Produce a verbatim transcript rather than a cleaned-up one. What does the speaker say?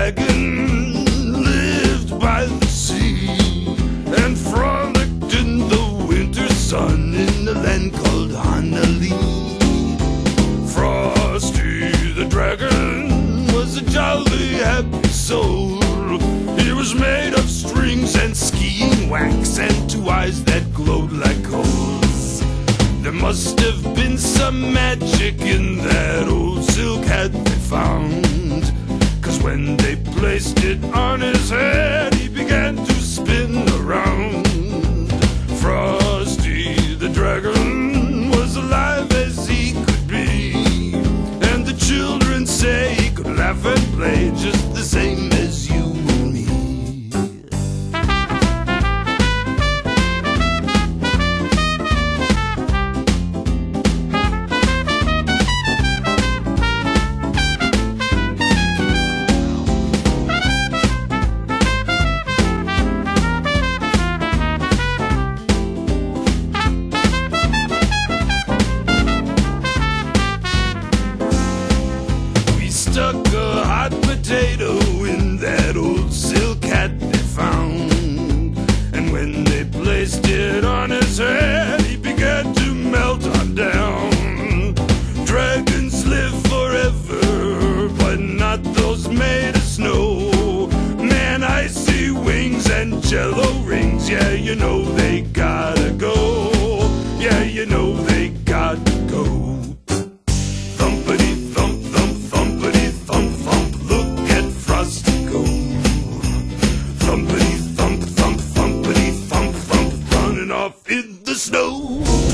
dragon lived by the sea and frolicked in the winter sun in a land called Hanali. Frosty the dragon was a jolly happy soul. He was made of strings and skiing wax and two eyes that glowed like coals. There must have been some magic in that old silk hat they found, 'cause when they placed it on his head, he began to spin around. Frosty the dragon was alive as he could be, and the children say he could laugh and play just the same as you and me. Stuck a hot potato in that old silk hat they found, and when they placed it on his head, he began to melt on down. Dragons live forever, but not those made of snow. Man, I see wings and jello rings. Yeah, you know they gotta go. Yeah, you know they gotta go. Thumpity thump thump thumpity thump thump, look at Frosty go. Thumpity thump thump thumpity thump thump, running off in the snow.